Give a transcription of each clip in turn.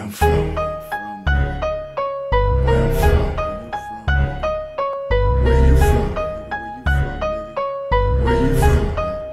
I'm from. Where I'm from. Where you from? Where you from?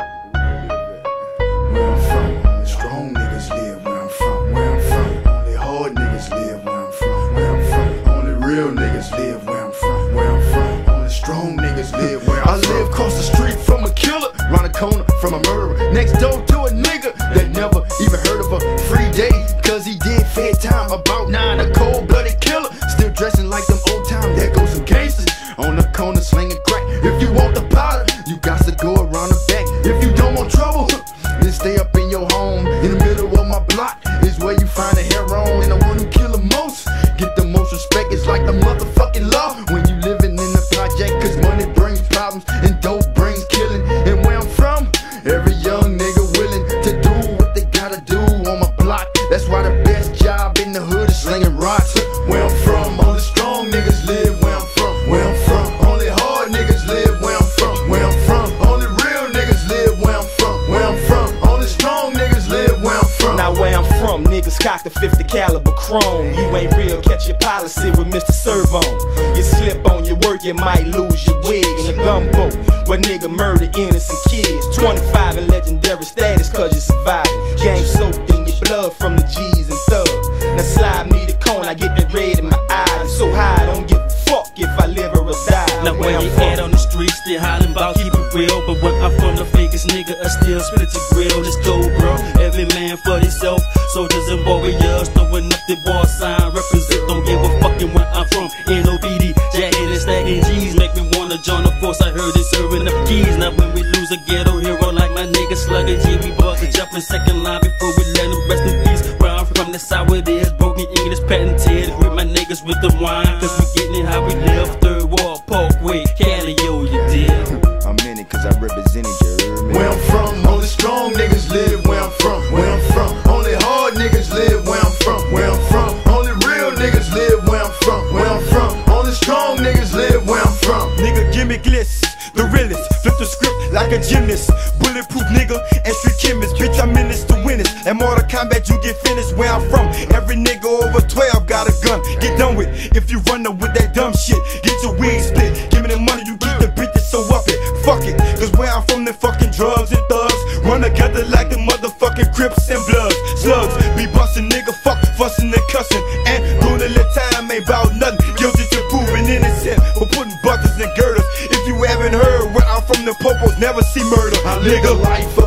Where I'm from. Strong niggas live where I'm from. Where I'm from. Only hard niggas live where I'm from. Where I'm from. Only real niggas live where I'm from. Where I'm from. Only strong niggas live where I'm from. I live across the street from a killer, round the corner from a murderer, next door to a nigga that never even heard of a free day, cause he did fed time about 9, a cold-blooded killer, still dressing like them old time. There goes some gangsters on the corner slinging crack. If you want the powder, you got to go around the back. If you don't want trouble, then stay up in your home. In the middle of my block is where you find the heroin, and the one who kill the most get the most respect. It's like the motherfucking law when you living in the project, cause money brings problems and dope brings killing. And where I'm from, every young nigga willing to do what they gotta do on my block. That's why the best job in the hood is slinging rocks. Where I'm from, only strong niggas live where I'm from. Where I'm from, only hard niggas live where I'm from. Where I'm from, only real niggas live where I'm from. Where I'm from, only strong niggas live where I'm from. Now where I'm from, niggas cock the 50 caliber chrome. You ain't real, catch your policy with Mr. Servon. You slip on your work, you might lose your wig in a gumbo where nigga murder innocent kids. 25 and legendary status cause you surviving. Game soaked in your blood from the G's and thugs. Now slide me the cone, I get that red in my eyes. I'm so high, I don't give a fuck if I live or die. Now where you at on the streets, they hollering about keep it real. But where I'm from, the fakest nigga, I still spit at your grill. Let's go, bro, every man for himself. Soldiers and warriors, throwing up the war sign. Represent, don't give a fucking where I'm from. NOBD, jacking and stacking G's make me wanna join the force. I heard it's serving up keys. Now when we lose a ghetto hero like my nigga Slugger G, we bought the jump in second line before we let him rest in peace. Where I'm from, that's how it is. Broken English patented with my niggas with the wine, cause we getting it how we live. Third Ward, Parkway, Cali, yo, you did. I'm in it cause I represented you. Where I'm from, only strong niggas live where I'm from. Where I'm from, only hard niggas live where I'm from. Where I'm from, only real niggas live where I'm from. Where I'm from, only strong niggas live where I'm from. Nigga, gimmickless, the realest. Flip the script like a gymnast. Bulletproof nigga and street chemist. Bitch, I'm in this to win it. And Mortal Kombat, you get finished where I'm from. Every nigga over 12 got a gun. Get done with if you run up with that dumb shit. Get your wig split. Give me the money, you keep the bitch that's so up it. Fuck it, cause where I'm from, the fucking drugs and thugs run together like the motherfucking Crips and Bloods. Slugs be bustin', nigga, fuck, fussin' and cussin'. And doing a little time ain't bout nothing. Guilty to proving innocent for putting buckets and girders. If you haven't heard where I'm from, the popos never see murder. I live a life